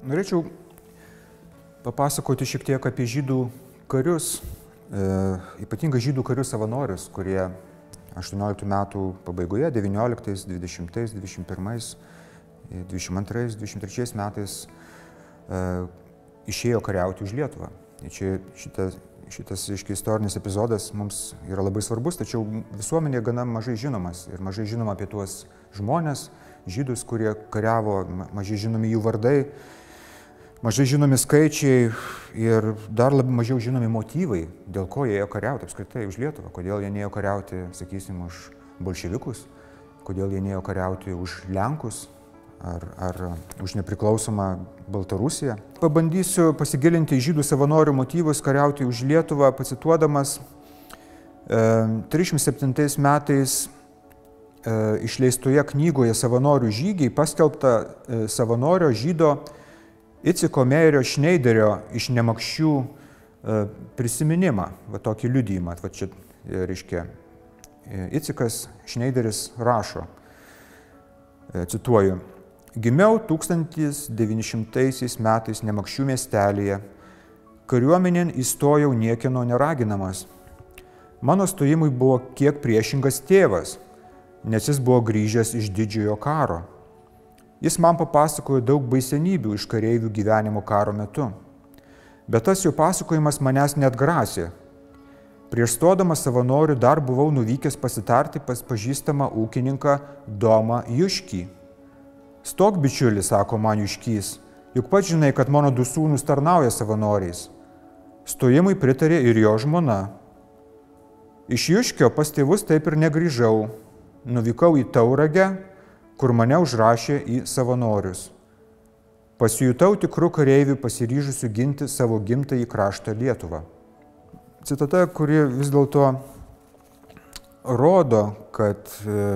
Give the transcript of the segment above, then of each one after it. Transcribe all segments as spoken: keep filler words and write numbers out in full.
Norėčiau papasakoti šiek tiek apie žydų karius, e, ypatingai žydų karių savanorius, kurie aštuonioliktų metų pabaigoje, devynioliktais, dvidešimtais, dvidešimt pirmais, dvidešimt antrais, dvidešimt trečiais metais e, išėjo kariauti už Lietuvą. Ir čia šitas, šitas iški, istorinis epizodas mums yra labai svarbus, tačiau visuomenė gana mažai žinomas ir mažai žinoma apie tuos žmonės, žydus, kurie kariavo, mažai žinomi jų vardai, mažai žinomi skaičiai ir dar labiau mažiau žinomi motyvai, dėl ko jie ėjo kariauti apskritai už Lietuvą, kodėl jie neėjo kariauti, sakysim, už bolševikus, kodėl jie neėjo kariauti už Lenkus ar, ar už nepriklausomą Baltarusiją. Pabandysiu pasigilinti į žydų savanorių motyvus kariauti už Lietuvą, pacituodamas e, trisdešimt septintais metais e, išleistoje knygoje Savanorių žygiai paskelbta e, savanorio žydo Iciko Meirio Šneiderio iš Nemakščių e, prisiminimą, va tokį liudijimą. Va čia, e, reiškia, e, Icikas Šneideris rašo, e, cituoju, gimiau tūkstantis devyni šimtaisiais metais Nemakščių miestelėje, kariuomenėn įstojau niekieno neraginamas. Mano stojimui buvo kiek priešingas tėvas, nes jis buvo grįžęs iš didžiojo karo. Jis man papasakojo daug baisenybių iš kareivių gyvenimo karo metu. Bet tas jo pasakojimas manęs neatgrasė. Prieš stodamas savanorių dar buvau nuvykęs pasitarti pas pažįstamą ūkininką Domą Juškį. Stok, bičiuli, sako man Juškys, juk pats žinai, kad mano du sūnus tarnauja savanoriais. Stojimui pritarė ir jo žmona. Iš Juškio pas tėvus taip ir negrįžau. Nuvykau į Tauragę, kur mane užrašė į savanorius. Pasijutau tikrų kareivių pasiryžusių ginti savo gimtąjį kraštą Lietuvą. Citata, kuri vis dėlto rodo, kad e,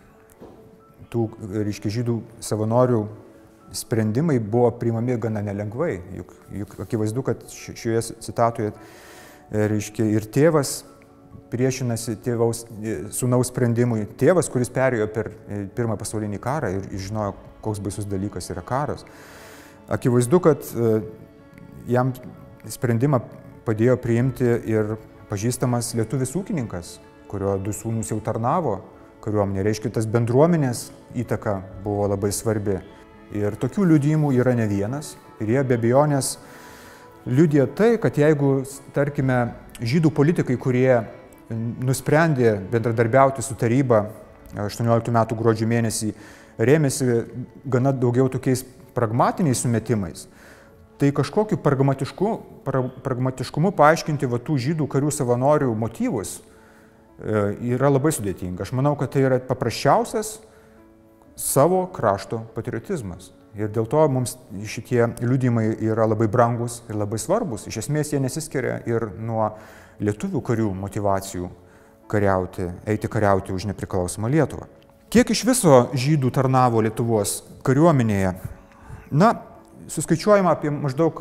tų, reiškia, žydų savanorių sprendimai buvo priimami gana nelengvai. Juk, juk akivaizdu, kad šioje citatoje, e, reiškia, ir tėvas priešinasi tėvaus, sūnaus sprendimui. Tėvas, kuris perėjo per pirmą pasaulinį karą ir žinojo, koks baisus dalykas yra karas. Akivaizdu, kad jam sprendimą padėjo priimti ir pažįstamas lietuvis ūkininkas, kurio du sūnus jau tarnavo kariuomenėje. Reiškia, tas bendruomenės įtaka buvo labai svarbi. Ir tokių liudijimų yra ne vienas. Ir jie be abejonės liudija tai, kad jeigu, tarkime, žydų politikai, kurie nusprendė bendradarbiauti su taryba aštuonioliktų metų gruodžio mėnesį, rėmėsi gana daugiau tokiais pragmatiniais sumetimais, tai kažkokiu pragmatišku, pra, pragmatiškumu paaiškinti va, tų žydų karių savanorių motyvus e, yra labai sudėtinga. Aš manau, kad tai yra paprasčiausias savo krašto patriotizmas. Ir dėl to mums šitie liudijimai yra labai brangus ir labai svarbus. Iš esmės jie nesiskiria ir nuo lietuvių karių motyvacijų kariauti, eiti kariauti už nepriklausomą Lietuvą. Kiek iš viso žydų tarnavo Lietuvos kariuomenėje? Na, suskaičiuojama apie maždaug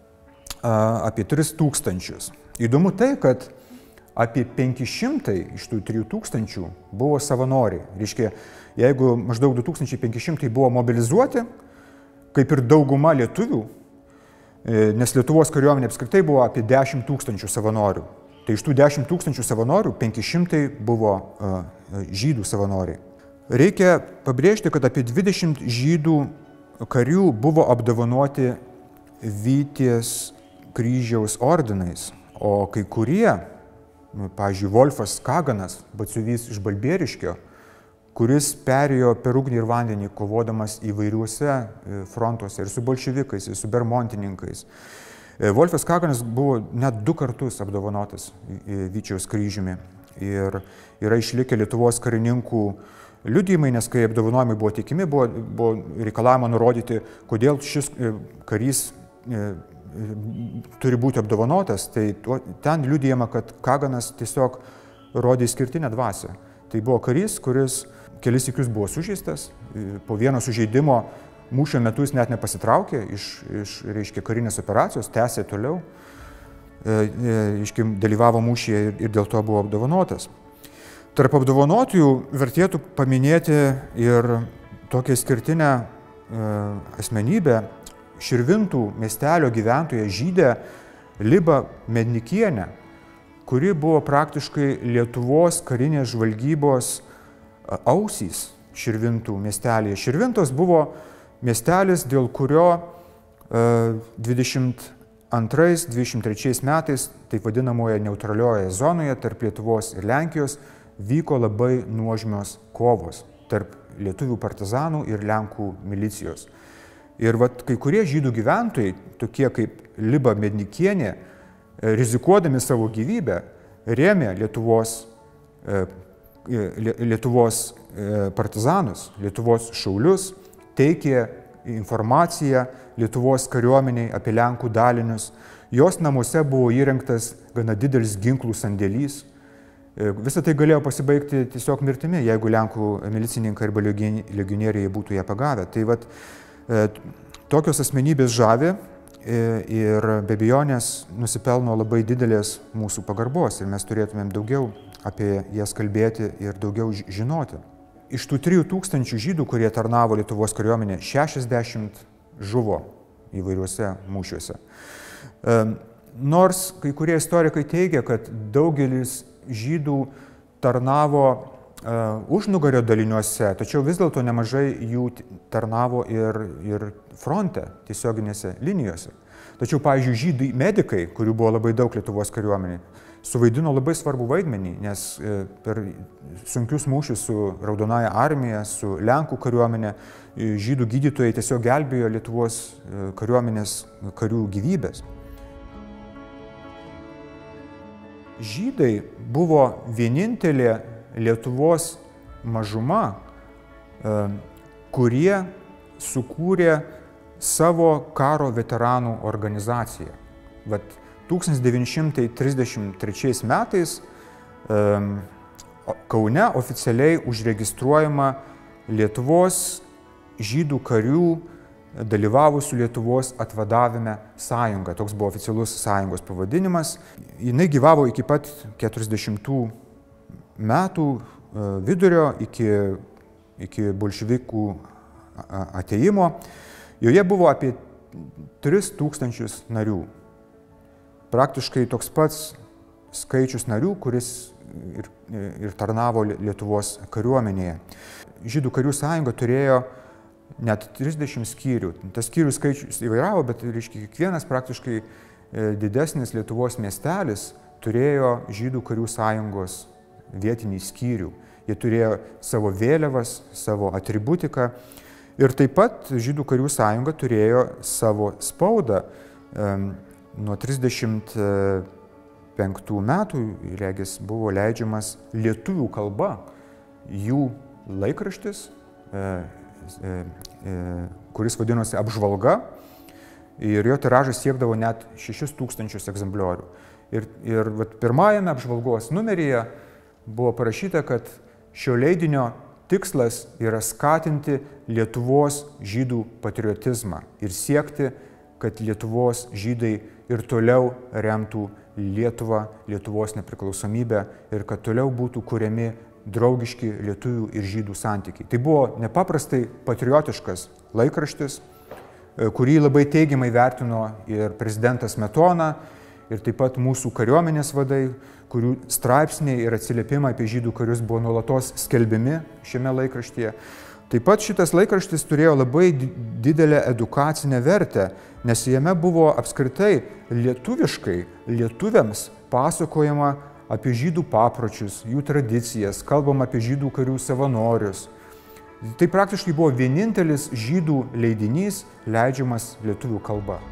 a, apie tris tūkstančius. Įdomu tai, kad apie penki šimtai iš tų trijų tūkstančių buvo savanoriai. Reiškia, jeigu maždaug du tūkstančiai penki šimtai buvo mobilizuoti, kaip ir dauguma lietuvių, nes Lietuvos kariuomenė apskritai buvo apie dešimt tūkstančių savanorių. Tai iš tų dešimt tūkstančių savanorių penki šimtai buvo uh, žydų savanoriai. Reikia pabrėžti, kad apie dvidešimt žydų karių buvo apdovanoti Vyties kryžiaus ordinais, o kai kurie, pavyzdžiui, Wolfas Kaganas, batsiuvys iš Balbieriškio, kuris perėjo per ugnį ir vandenį, kovodamas įvairiuose frontuose ir su bolševikais, ir su bermontininkais. Wolfas Kaganas buvo net du kartus apdovanotas Vyčiaus kryžiumi ir yra išlikę Lietuvos karininkų liudijimai, nes kai apdovanojimai buvo teikiami, buvo, buvo reikalavimo nurodyti, kodėl šis karys turi būti apdovanotas, tai ten liudijama, kad Kaganas tiesiog rodė išskirtinę dvasią. Tai buvo karys, kuris kelis sykius buvo sužeistas, po vieno sužeidimo mūšio metu jis net nepasitraukė iš, iš reiškia, karinės operacijos, tęsė toliau, reiškia, dalyvavo mūšyje ir, ir dėl to buvo apdovanotas. Tarp apdovanotųjų vertėtų paminėti ir tokią skirtinę asmenybę Širvintų miestelio gyventoja žydė Liba Mednikienė, kuri buvo praktiškai Lietuvos karinės žvalgybos ausys Širvintų miestelėje. Širvintos buvo miestelis, dėl kurio dvidešimt antrais dvidešimt trečiais metais, taip vadinamoje neutralioje zonoje tarp Lietuvos ir Lenkijos, vyko labai nuožmios kovos tarp lietuvių partizanų ir Lenkų milicijos. Ir vat, kai kurie žydų gyventojai, tokie kaip Liba Mednikienė, rizikuodami savo gyvybę, rėmė Lietuvos, Lietuvos partizanus, Lietuvos šaulius, teikė informaciją Lietuvos kariuomeniai apie Lenkų dalinius. Jos namuose buvo įrengtas gana didelis ginklų sandėlys. Visą tai galėjo pasibaigti tiesiog mirtimi, jeigu Lenkų milicininkai arba legionieriai būtų ją pagavę. Tai vat, tokios asmenybės žavi ir be abejonės nusipelno labai didelės mūsų pagarbos ir mes turėtumėm daugiau apie jas kalbėti ir daugiau žinoti. Iš tų trijų tūkstančių žydų, kurie tarnavo Lietuvos kariuomenė, šešiasdešimt žuvo įvairiuose mūšiuose. Nors kai kurie istorikai teigia, kad daugelis žydų tarnavo uh, užnugario daliniuose, tačiau vis dėlto nemažai jų tarnavo ir, ir fronte, tiesioginėse linijose. Tačiau, pavyzdžiui, žydai medikai, kurių buvo labai daug Lietuvos kariuomenė, suvaidino labai svarbų vaidmenį, nes uh, per sunkius mūšius su Raudonąja armija, su Lenkų kariuomenė, žydų gydytojai tiesiog gelbėjo Lietuvos uh, kariuomenės karių gyvybės. Žydai buvo vienintelė Lietuvos mažuma, kurie sukūrė savo karo veteranų organizaciją. Vat tūkstantis devyni šimtai trisdešimt trečiais metais Kaune oficialiai užregistruojama Lietuvos žydų karių dalyvavusių Lietuvos atvadavime sąjunga. Toks buvo oficialus sąjungos pavadinimas. Jinai gyvavo iki pat keturiasdešimtų metų vidurio, iki, iki bolševikų atėjimo. Joje buvo apie tris tūkstančius narių. Praktiškai toks pats skaičius narių, kuris ir, ir tarnavo Lietuvos kariuomenėje. Žydų karių sąjunga turėjo net trisdešimt skyrių. Tas skyrių skaičius įvairavo, bet reiškia, kiekvienas praktiškai didesnis Lietuvos miestelis turėjo žydų karių sąjungos vietinį skyrių. Jie turėjo savo vėliavas, savo atributiką ir taip pat žydų karių sąjunga turėjo savo spaudą. Nuo trisdešimt penktų metų, regis, buvo leidžiamas lietuvių kalba jų laikraštis, kuris vadinosi Apžvalga, ir jo tiražas siekdavo net šešis tūkstančius egzempliorių. Ir, ir vat, pirmajame Apžvalgos numeryje buvo parašyta, kad šio leidinio tikslas yra skatinti Lietuvos žydų patriotizmą ir siekti, kad Lietuvos žydai ir toliau remtų Lietuvą, Lietuvos nepriklausomybę ir kad toliau būtų kuriami draugiški lietuvių ir žydų santykiai. Tai buvo nepaprastai patriotiškas laikraštis, kurį labai teigiamai vertino ir prezidentas Smetona, ir taip pat mūsų kariuomenės vadai, kurių straipsniai ir atsiliepimai apie žydų karius buvo nuolatos skelbiami šiame laikraštyje. Taip pat šitas laikraštis turėjo labai didelę edukacinę vertę, nes jame buvo apskritai lietuviškai lietuviams pasakojama apie žydų papročius, jų tradicijas, kalbam apie žydų karių savanorius. Tai praktiškai buvo vienintelis žydų leidinys leidžiamas lietuvių kalba.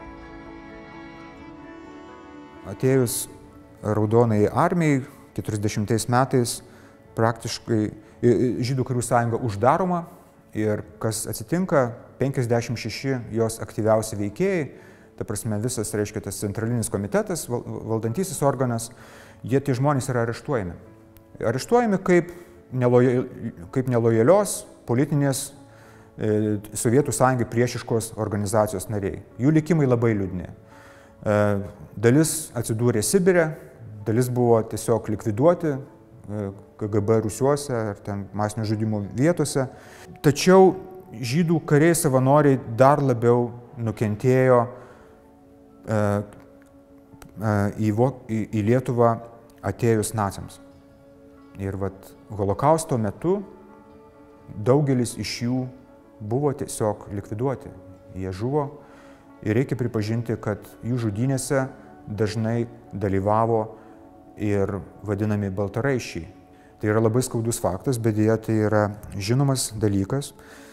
Atėjus Raudonajai armijai keturiasdešimtais metais praktiškai žydų karių sąjunga uždaroma ir kas atsitinka, penkiasdešimt šeši jos aktyviausi veikėjai, ta prasme visas, reiškia, tas centralinis komitetas, valdantysis organas, jie tie žmonės yra areštuojami. Areštuojami kaip, nelojal, kaip nelojalios politinės e, Sovietų sąjungai priešiškos organizacijos nariai. Jų likimai labai liūdni. E, dalis atsidūrė Sibire, dalis buvo tiesiog likviduoti e, K G B rūsiuose ar ten masinio žudimo vietose. Tačiau žydų kariai savanoriai dar labiau nukentėjo e, e, į, į, į Lietuvą atėjus naciams. Ir vat holokausto metu daugelis iš jų buvo tiesiog likviduoti. Jie žuvo ir reikia pripažinti, kad jų žudynėse dažnai dalyvavo ir vadinami baltaraiščiai. Tai yra labai skaudus faktas, bet dėja tai yra žinomas dalykas.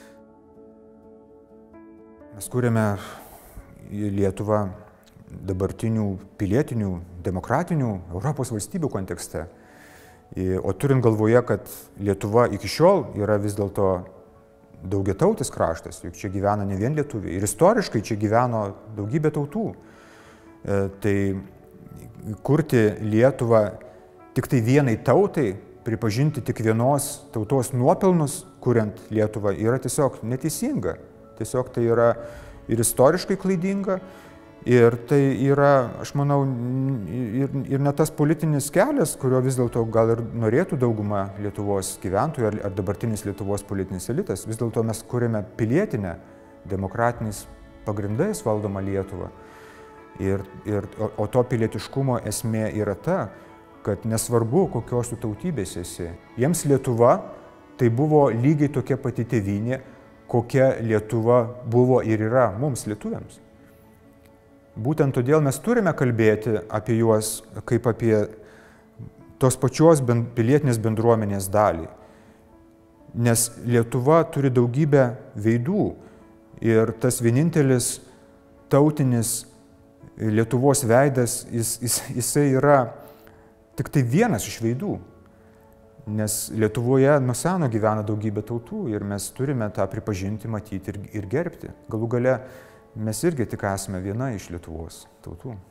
Mes kūrėme Lietuvą dabartinių pilietinių, demokratinių Europos valstybių kontekste. O turint galvoje, kad Lietuva iki šiol yra vis dėlto daugiatautis kraštas, juk čia gyvena ne vien lietuviai, ir istoriškai čia gyveno daugybė tautų. Tai kurti Lietuvą tik tai vienai tautai, pripažinti tik vienos tautos nuopelnus, kuriant Lietuvą, yra tiesiog neteisinga. Tiesiog tai yra ir istoriškai klaidinga, ir tai yra, aš manau, ir, ir ne tas politinis kelias, kurio vis dėlto gal ir norėtų dauguma Lietuvos gyventojų ar, ar dabartinis Lietuvos politinis elitas. Vis dėlto mes kūrėme pilietinę, demokratiniais pagrindais valdomą Lietuvą. Ir, ir, o, o to pilietiškumo esmė yra ta, kad nesvarbu, kokios tu tautybės esi. Jiems Lietuva tai buvo lygiai tokia pati tėvynė, kokia Lietuva buvo ir yra mums lietuviams. Būtent todėl mes turime kalbėti apie juos kaip apie tos pačios pilietinės bendruomenės dalį. Nes Lietuva turi daugybę veidų ir tas vienintelis tautinis Lietuvos veidas, jis, jis, jisai yra tik tai vienas iš veidų. Nes Lietuvoje nuo seno gyvena daugybė tautų ir mes turime tą pripažinti, matyti ir, ir gerbti. Galų gale mes irgi tik esame viena iš Lietuvos tautų.